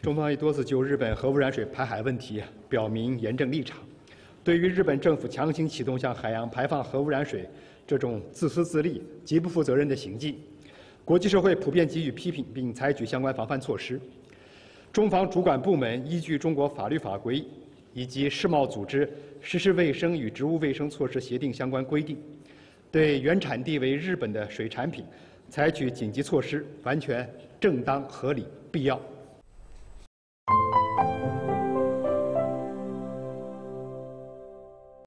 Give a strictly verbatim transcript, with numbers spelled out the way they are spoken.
中方已多次就日本核污染水排海问题表明严正立场。对于日本政府强行启动向海洋排放核污染水这种自私自利、极不负责任的行径，国际社会普遍给予批评，并采取相关防范措施。中方主管部门依据中国法律法规以及世贸组织实施卫生与植物卫生措施协定相关规定，对原产地为日本的水产品采取紧急措施，完全正当、合理、必要。